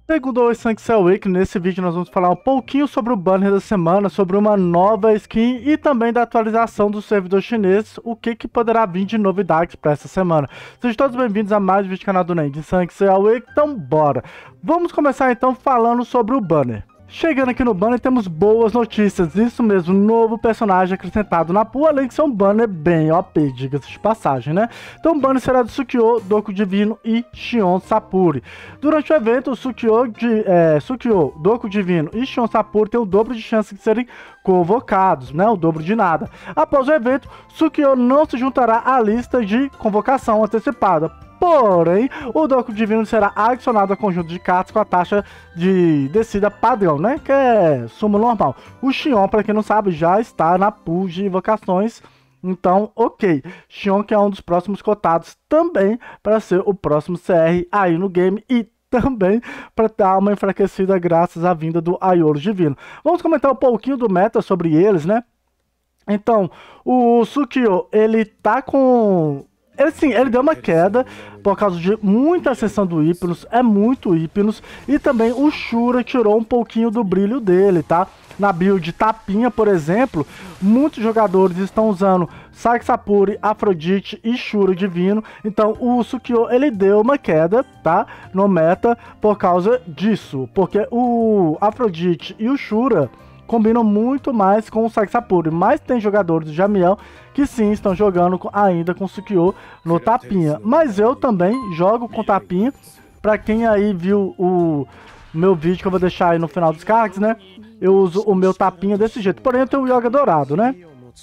Segundo o Sanctuary Week, nesse vídeo nós vamos falar um pouquinho sobre o banner da semana, sobre uma nova skin e também da atualização do servidor chinês, o que poderá vir de novidades para essa semana. Sejam todos bem-vindos a mais um vídeo do canal do Ned Sanctuary Week, então bora! Vamos começar então falando sobre o banner. Chegando aqui no banner temos boas notícias, isso mesmo, novo personagem acrescentado na pool, além de ser um banner bem OP, diga-se de passagem, né? Então o banner será de Sukiô, Doku Divino e Xion Sapuri. Durante o evento, o Sukiô, Doku Divino e Xion Sapuri têm o dobro de chance de serem convocados, né? O dobro de nada. Após o evento, Sukiô não se juntará à lista de convocação antecipada. Porém, o Doku Divino será adicionado ao conjunto de cartas com a taxa de descida padrão, né? Que é suma normal. O Xion, para quem não sabe, já está na pool de invocações. Então, ok. Xion que é um dos próximos cotados também para ser o próximo CR aí no game e também para dar uma enfraquecida graças à vinda do Aiolo Divino. Vamos comentar um pouquinho do meta sobre eles, né? Então, o Sukiô, ele tá com... Ele deu uma queda por causa de muita ascensão do Hypnos, é muito Hypnos, e também o Shura tirou um pouquinho do brilho dele, tá? Na build Tapinha, por exemplo, muitos jogadores estão usando Saiki Sapuri, Afrodite e Shura Divino, então o Sukiô, ele deu uma queda, tá? No meta por causa disso, porque o Afrodite e o Shura combinam muito mais com o Saiki Sapuri, mas tem jogadores do Jamiel que sim estão jogando ainda com o Sukiô no Tapinha, mas eu também jogo com Tapinha. Pra quem aí viu o meu vídeo que eu vou deixar aí no final dos cards, né, eu uso o meu Tapinha desse jeito, porém eu tenho o Yoga Dourado, né,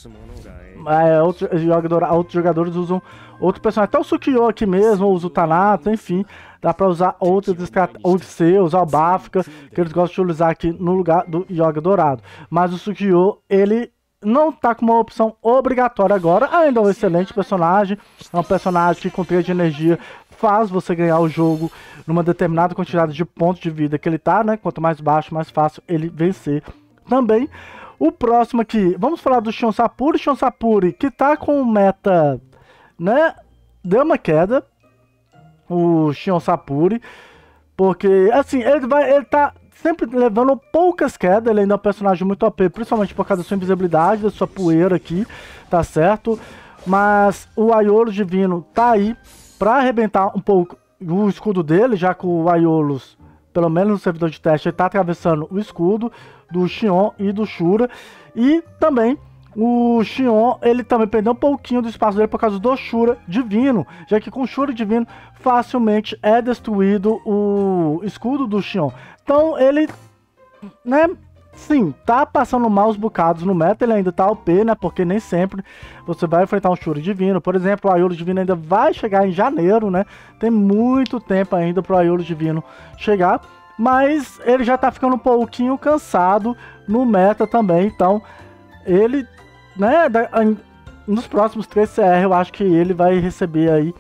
outros jogadores usam outro personagem, até o Sukiô aqui mesmo, usa o Thanatos, enfim, dá pra usar outros Odisseu, usar o Bafka, que eles gostam de usar aqui no lugar do Yoga Dourado. Mas o Sukiô, ele não tá com uma opção obrigatória agora, ainda é um excelente personagem, é um personagem que com 3 de energia faz você ganhar o jogo numa determinada quantidade de pontos de vida que ele tá, né, quanto mais baixo, mais fácil ele vencer também. O próximo aqui, vamos falar do Xion Sapuri, que tá com meta, né, deu uma queda, o Xion Sapuri, porque, assim, ele tá sempre levando poucas quedas, ele ainda é um personagem muito OP, principalmente por causa da sua invisibilidade, da sua poeira aqui, tá certo? Mas o Aiolo Divino tá aí pra arrebentar um pouco o escudo dele, já que o Aiolos, pelo menos no servidor de teste, ele tá atravessando o escudo do Xion e do Shura, e também o Xion, ele também perdeu um pouquinho do espaço dele por causa do Shura Divino, já que com o Shura Divino facilmente é destruído o escudo do Xion. Então ele, né, sim, tá passando maus bocados no meta, ele ainda tá OP, né, porque nem sempre você vai enfrentar um Shura Divino. Por exemplo, o Aiolo Divino ainda vai chegar em janeiro, né, tem muito tempo ainda pro Aiolo Divino chegar, mas ele já tá ficando um pouquinho cansado no meta também, então ele, né, nos próximos 3 CR eu acho que ele vai receber aí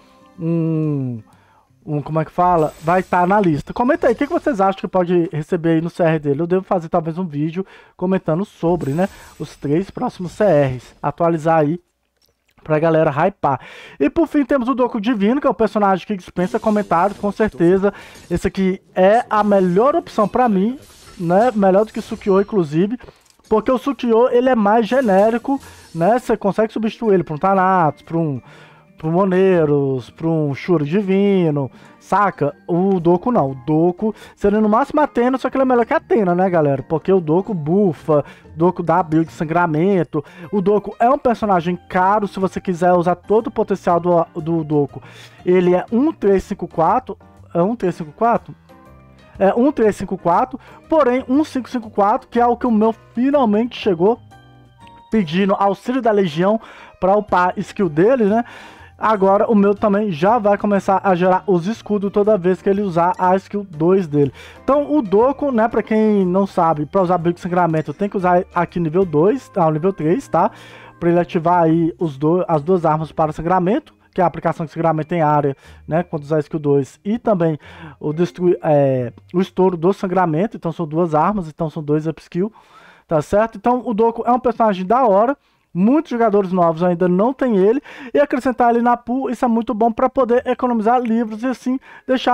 como é que fala? Vai estar na lista. Comenta aí, o que vocês acham que pode receber aí no CR dele? Eu devo fazer talvez um vídeo comentando sobre, né, os 3 próximos CRs, atualizar aí pra galera hypar. E por fim temos o Doku Divino, que é o personagem que dispensa comentários, com certeza. Esse aqui é a melhor opção pra mim, né, melhor do que o Sukiô, inclusive. Porque o Sukiô, ele é mais genérico, né? Você consegue substituir ele por um Thanatos, por um Moneiros, por um Shura Divino, saca? O Doku não. O Doku seria no máximo Athena, só que ele é melhor que a Athena, né, galera? Porque o Doku bufa, o Doku dá build de sangramento. O Doku é um personagem caro, se você quiser usar todo o potencial do Doku. Ele é 1354, é 1354? É 1354, porém 1554, que é o que o meu finalmente chegou, pedindo auxílio da Legião para upar a skill dele, né? Agora o meu também já vai começar a gerar os escudos toda vez que ele usar a skill 2 dele. Então o Doku, né, para quem não sabe, para usar build de sangramento tem que usar aqui nível 2, nível 3, tá? Para ele ativar aí as duas armas para sangramento, que é a aplicação de sangramento em área, né, quando usar skill 2, e também o estouro do sangramento. Então são 2 armas, então são 2 upskill, tá certo? Então o Doku é um personagem da hora, muitos jogadores novos ainda não tem ele, e acrescentar ele na pool, isso é muito bom para poder economizar livros e assim deixar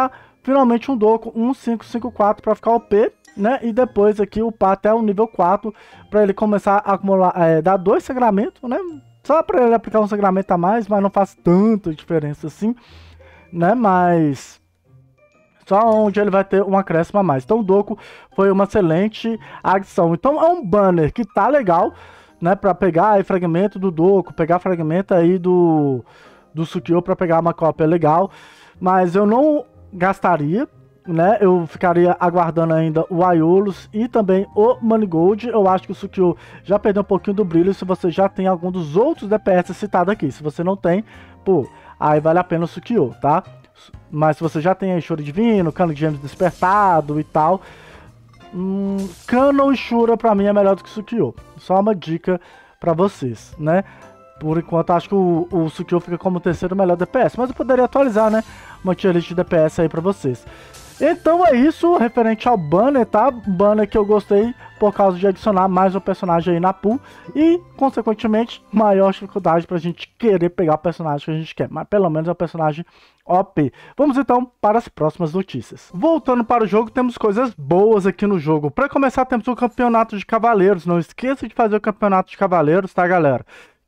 finalmente um Doku 1554 para ficar OP, né? E depois aqui upar até o nível 4 para ele começar a acumular, dar 2 sagramentos, né? Só para ele aplicar um sagramento a mais, mas não faz tanta diferença assim, né? Mas só onde ele vai ter um acréscimo a mais. Então o Doku foi uma excelente adição. Então é um banner que tá legal, né? Para pegar aí fragmento do Doku, pegar fragmento aí do Sukiô para pegar uma cópia legal. Mas eu não gastaria, né? Eu ficaria aguardando ainda o Aiolus e também o Manigold. Eu acho que o Sukiô já perdeu um pouquinho do brilho se você já tem algum dos outros DPS citados aqui. Se você não tem, pô, aí vale a pena o Sukiô, tá? Mas se você já tem aí Choro Divino, Cano de Gêmeos Despertado e tal, Cano e Shura pra mim é melhor do que o Sukiô. Só uma dica pra vocês, né? Por enquanto acho que o Sukiô fica como o terceiro melhor DPS, mas eu poderia atualizar, né? Uma tier list de DPS aí pra vocês. Então é isso, referente ao banner, tá? Banner que eu gostei por causa de adicionar mais um personagem aí na pool e, consequentemente, maior dificuldade pra gente querer pegar o personagem que a gente quer. Mas pelo menos é um personagem OP. Vamos então para as próximas notícias. Voltando para o jogo, temos coisas boas aqui no jogo. Para começar, temos o campeonato de cavaleiros. Não esqueça de fazer o campeonato de cavaleiros, tá, galera?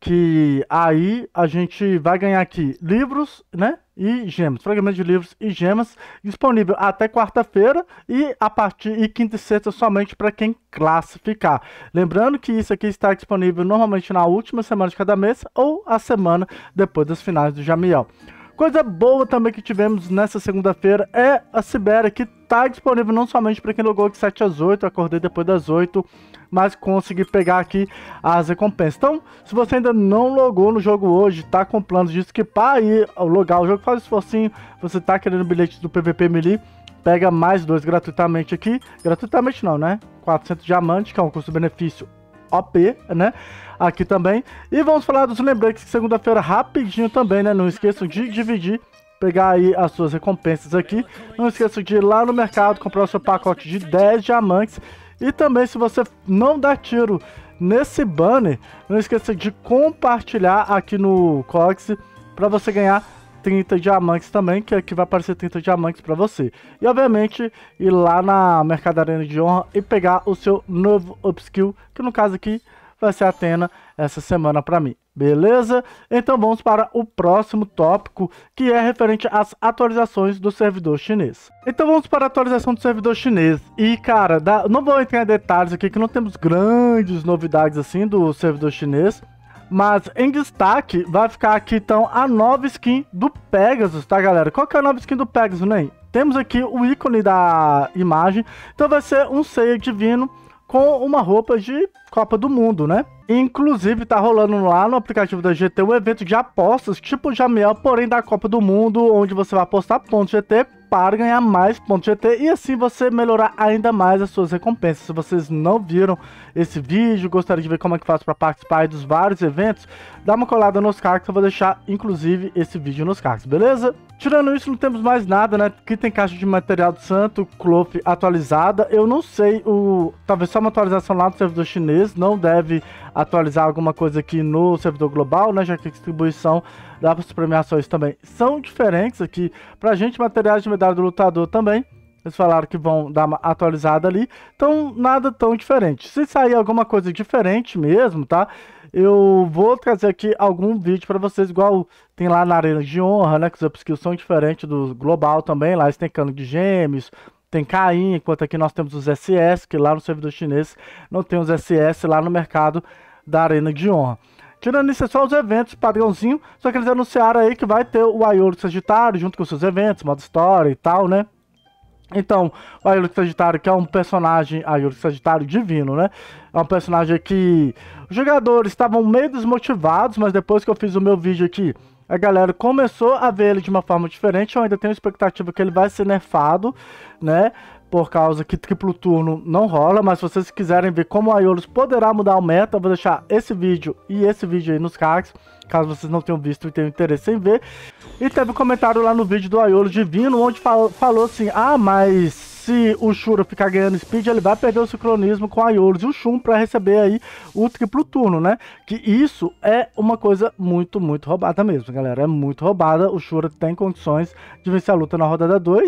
Que aí a gente vai ganhar aqui livros, né, e gemas, fragmentos de livros e gemas, disponível até quarta-feira e a partir de quinta e sexta somente para quem classificar. Lembrando que isso aqui está disponível normalmente na última semana de cada mês ou a semana depois das finais do Jamiel. Coisa boa também que tivemos nessa segunda-feira é a Sibéria, que está disponível não somente para quem logou de 7 às 8, eu acordei depois das 8, mas consegui pegar aqui as recompensas. Então, se você ainda não logou no jogo hoje, tá com planos de skipar aí, logar o jogo, faz esforcinho, você tá querendo bilhete do PVP Melee, pega mais 2 gratuitamente aqui, gratuitamente não, né? 400 diamantes, que é um custo-benefício OP, né? Aqui também. E vamos falar dos lembretes que segunda-feira rapidinho também, né? Não esqueçam de dividir, pegar aí as suas recompensas aqui. Não esqueçam de ir lá no mercado, comprar o seu pacote de 10 diamantes. E também, se você não dá tiro nesse banner, não esqueça de compartilhar aqui no Cox para você ganhar 30 diamantes também, que aqui vai aparecer 30 diamantes para você. E obviamente ir lá na Mercado Arena de Honra e pegar o seu novo upskill, que no caso aqui vai ser a Athena essa semana para mim. Beleza? Então vamos para o próximo tópico, que é referente às atualizações do servidor chinês. Então vamos para a atualização do servidor chinês. E cara, não vou entrar em detalhes aqui, que não temos grandes novidades assim do servidor chinês. Mas em destaque vai ficar aqui então a nova skin do Pegasus, tá, galera? Qual que é a nova skin do Pegasus, né? Temos aqui o ícone da imagem, então vai ser um Seiya divino com uma roupa de Copa do Mundo, né? Inclusive tá rolando lá no aplicativo da GT um evento de apostas, tipo Jamiel, porém da Copa do Mundo, onde você vai apostar pontos GT para ganhar mais pontos GT e assim você melhorar ainda mais as suas recompensas. Se vocês não viram esse vídeo, gostaria de ver como é que faz para participar aí dos vários eventos, dá uma colada nos cards, eu vou deixar inclusive esse vídeo nos cards, beleza? Tirando isso, não temos mais nada, né? Aqui tem caixa de material do santo, Cloth atualizada. Eu não sei, talvez só uma atualização lá do servidor chinês, não deve atualizar alguma coisa aqui no servidor global, né? Já que a distribuição das premiações também são diferentes aqui. Pra gente, materiais de medalha do lutador também, eles falaram que vão dar uma atualizada ali. Então, nada tão diferente. Se sair alguma coisa diferente mesmo, tá? Eu vou trazer aqui algum vídeo pra vocês, igual tem lá na Arena de Honra, né? Que os upskills são diferentes do global também. Lá eles têm cano de gêmeos, tem Caim, enquanto aqui nós temos os SS, que lá no servidor chinês não tem os SS lá no mercado da Arena de Honra. Tirando isso, é só os eventos padrãozinho, só que eles anunciaram aí que vai ter o Aiolus Sagitário junto com seus eventos, modo história e tal, né? Então, o Aiolus Sagitário, que é um personagem, Aiolus Sagitário divino, né? É um personagem que os jogadores estavam meio desmotivados, mas depois que eu fiz o meu vídeo aqui, a galera começou a ver ele de uma forma diferente. Eu ainda tenho expectativa que ele vai ser nerfado, né? Por causa que triplo turno não rola, mas se vocês quiserem ver como o Aiolus poderá mudar o meta, eu vou deixar esse vídeo e esse vídeo aí nos cards, caso vocês não tenham visto e tenham interesse em ver. E teve um comentário lá no vídeo do Aiolus Divino, onde falou assim, mas se o Shura ficar ganhando speed, ele vai perder o sincronismo com o Aiolus e o Shun para receber aí o triplo turno, né? Que isso é uma coisa muito, muito roubada mesmo, galera. É muito roubada. O Shura tem condições de vencer a luta na rodada 2,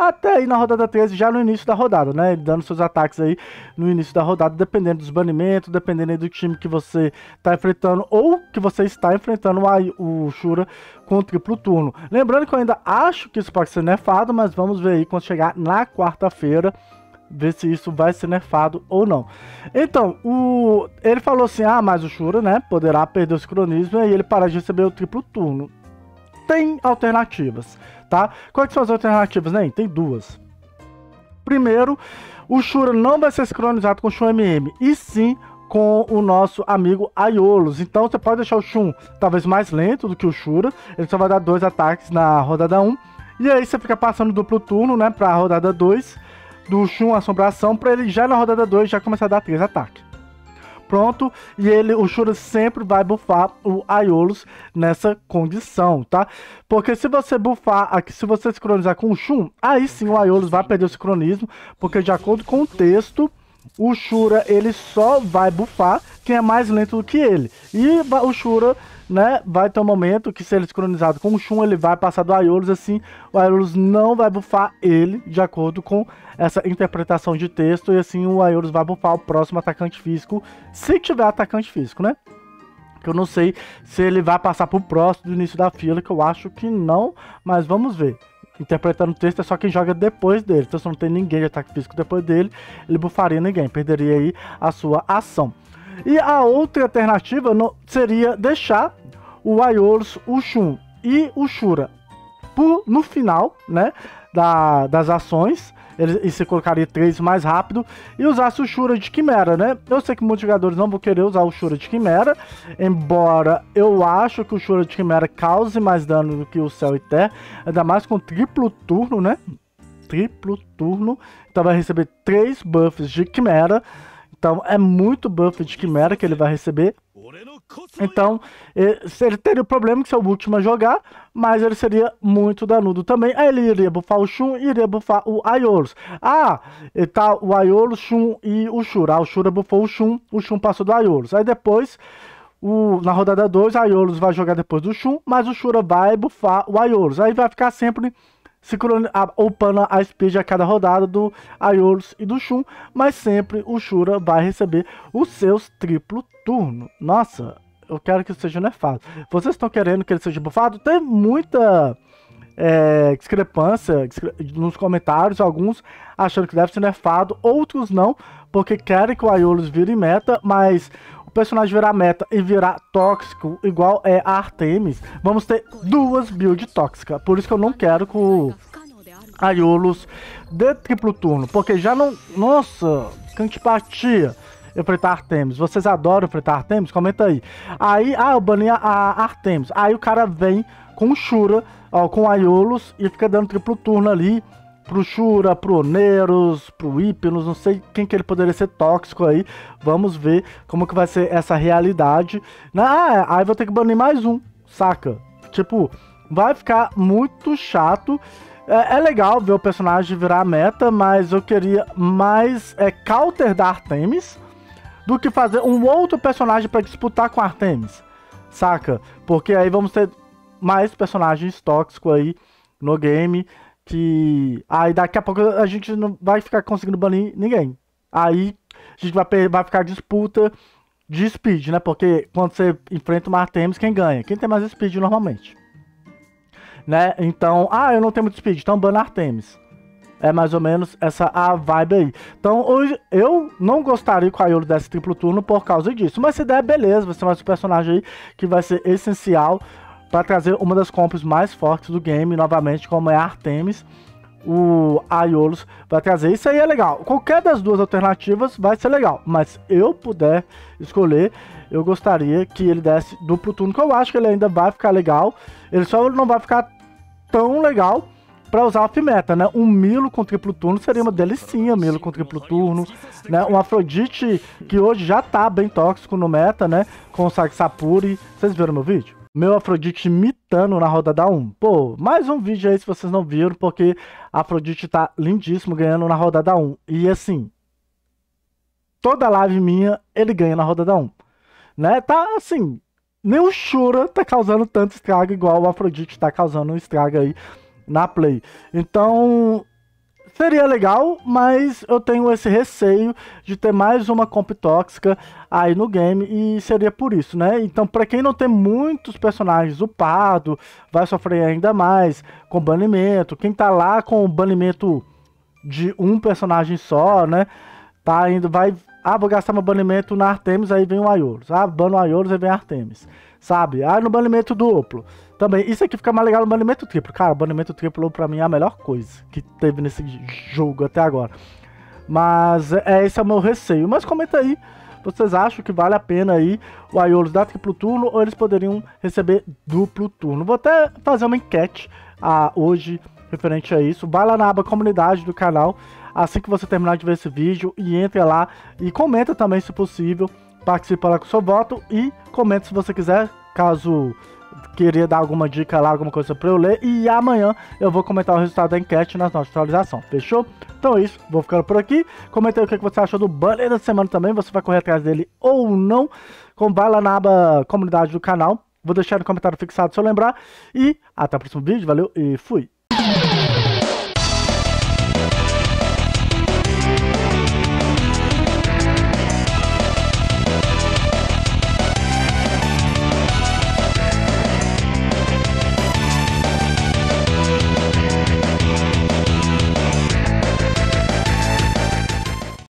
até aí na rodada 13, já no início da rodada, né? Ele dando seus ataques aí no início da rodada, dependendo dos banimentos, dependendo aí do time que você tá enfrentando ou que você está enfrentando o Shura com o triplo turno. Lembrando que eu ainda acho que isso pode ser nerfado, mas vamos ver aí quando chegar na quarta-feira, ver se isso vai ser nerfado ou não. Então, ele falou assim, mas o Shura, né, poderá perder o sincronismo e ele parar de receber o triplo turno. Tem alternativas, tá? Quais são as alternativas, né? Tem duas. Primeiro, o Shura não vai ser sincronizado com o Shun MM, e sim com o nosso amigo Aiolos. Então você pode deixar o Shun talvez mais lento do que o Shura, ele só vai dar 2 ataques na rodada 1, e aí você fica passando duplo turno, né, pra rodada 2, do Shun Assombração, pra ele já na rodada 2 já começar a dar 3 ataques. Pronto, e o Shura sempre vai buffar o Aiolos nessa condição, tá? Porque se você buffar aqui, se você sincronizar com o Shun, aí sim o Aiolos vai perder o sincronismo, porque de acordo com o texto, o Shura ele só vai buffar quem é mais lento do que ele. E o Shura, né, vai ter um momento que se ele sincronizado com o Shun, ele vai passar do Aiolos, assim, o Aiolos não vai buffar ele, de acordo com essa interpretação de texto, e assim o Aiolos vai buffar o próximo atacante físico, se tiver atacante físico, né? Que eu não sei se ele vai passar pro próximo do início da fila, que eu acho que não, mas vamos ver. Interpretando o texto é só quem joga depois dele, então se não tem ninguém de ataque físico depois dele, ele buffaria ninguém, perderia aí a sua ação. E a outra alternativa seria deixar o Aiolos, o Shun e o Shura no final, né, das ações. Ele se colocaria 3 mais rápido e usasse o Shura de Quimera, né? Eu sei que muitos jogadores não vão querer usar o Shura de Quimera, embora eu acho que o Shura de Quimera cause mais dano do que o Céu e Terra, ainda mais com triplo turno, né? Triplo turno, então vai receber 3 buffs de Quimera, então é muito buff de Quimera que ele vai receber. Então, ele teria o problema que ser o último a jogar, mas ele seria muito danudo também. Aí ele iria buffar o Shun e iria buffar o Aiolos. Tá o Aiolos, Shun e o Shura. O Shura buffou o Shun passou do Aiolos. Aí depois, na rodada 2, o Aiolos vai jogar depois do Shun, mas o Shura vai buffar o Aiolos. Aí vai ficar sempre upando a speed a cada rodada do Aiolos e do Shun, mas sempre o Shura vai receber os seus triplo turno. Nossa, eu quero que isso seja nerfado. Vocês estão querendo que ele seja buffado? Tem muita discrepância nos comentários, alguns achando que deve ser nerfado, outros não, porque querem que o Aiolos vire meta, mas o personagem virar meta e virar tóxico, igual a Artemis, vamos ter 2 builds tóxicas. Por isso que eu não quero que o Aiolos dê triplo turno, porque já não... Nossa, que antipatia enfrentar Artemis. Vocês adoram enfrentar Artemis? Comenta aí. Aí, eu bani a Artemis. Aí o cara vem com o Shura, com o Aiolos, e fica dando triplo turno ali pro Shura, pro Oneros, pro Hypnos, não sei quem que ele poderia ser tóxico aí. Vamos ver como que vai ser essa realidade. Aí vou ter que banir mais um, saca? Tipo, vai ficar muito chato. É legal ver o personagem virar meta, mas eu queria mais counter da Artemis do que fazer um outro personagem para disputar com a Artemis, saca? Porque aí vamos ter mais personagens tóxicos aí no game, que aí daqui a pouco a gente não vai ficar conseguindo banir ninguém. Aí a gente vai ficar disputa de speed, né? Porque quando você enfrenta uma Artemis, quem ganha? Quem tem mais speed normalmente, né? Então, eu não tenho muito speed, então bana Artemis. É mais ou menos essa a vibe aí. Então, hoje eu não gostaria que o Aiolos desse triplo turno por causa disso. Mas se der, beleza, vai ser mais um personagem aí que vai ser essencial para trazer uma das compras mais fortes do game, novamente, como é a Artemis. O Aiolos vai trazer. Isso aí é legal. Qualquer das duas alternativas vai ser legal. Mas eu puder escolher, eu gostaria que ele desse duplo turno, que eu acho que ele ainda vai ficar legal. Ele só não vai ficar tão legal para usar off-meta, né? Um Milo com triplo turno seria uma delicinha, Milo com triplo turno, né? Um Afrodite que hoje já tá bem tóxico no meta, né? Com o Saksapuri. Vocês viram meu vídeo? Meu Afrodite mitando na rodada 1. Pô, mais um vídeo aí se vocês não viram, porque a Afrodite tá lindíssimo ganhando na rodada 1. E assim, toda live minha, ele ganha na rodada 1. Né? Tá assim, nem o Shura tá causando tanto estrago igual o Afrodite tá causando um estrago aí na play. Então, Seria legal, mas eu tenho esse receio de ter mais uma comp tóxica aí no game e seria por isso, né? Então, pra quem não tem muitos personagens upado, vai sofrer ainda mais com banimento. Quem tá lá com o banimento de um personagem só, né? Tá indo, vai... Ah, vou gastar meu banimento na Artemis, aí vem o Aiolos. Ah, bano o Aiolos, aí vem a Artemis. Sabe? Ah, no banimento duplo. Também, isso aqui fica mais legal no banimento triplo. Cara, o banimento triplo pra mim é a melhor coisa que teve nesse jogo até agora. Mas esse é o meu receio. Mas comenta aí, vocês acham que vale a pena aí o Aiolos dar triplo turno ou eles poderiam receber duplo turno? Vou até fazer uma enquete hoje referente a isso. Vai lá na aba comunidade do canal assim que você terminar de ver esse vídeo e entre lá e comenta também se possível. Participa lá com o seu voto e comenta se você quiser, caso queria dar alguma dica lá, alguma coisa pra eu ler. E amanhã eu vou comentar o resultado da enquete nas nossas atualizações, fechou? Então é isso, vou ficando por aqui. Comenta aí o que você achou do banner da semana também, você vai correr atrás dele ou não. Vai lá na aba comunidade do canal, vou deixar no comentário fixado se eu lembrar. E até o próximo vídeo, valeu e fui!